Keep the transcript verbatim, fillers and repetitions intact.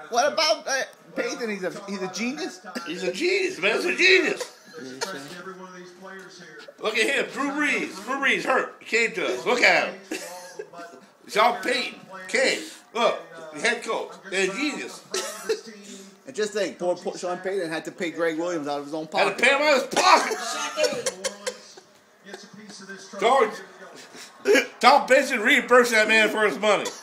What about uh, Payton? He's a he's a genius. He's a genius, man. He's a genius. Look at him, Drew Brees. Drew Brees hurt. He came to us. Look at him. Sean Payton came. Look, the head coach. They're a genius. And just think, poor, poor Sean Payton had to pay Greg Williams out of his own pocket. Had to pay him out of his pocket. Tom, Tom Benson reimbursed that man for his money.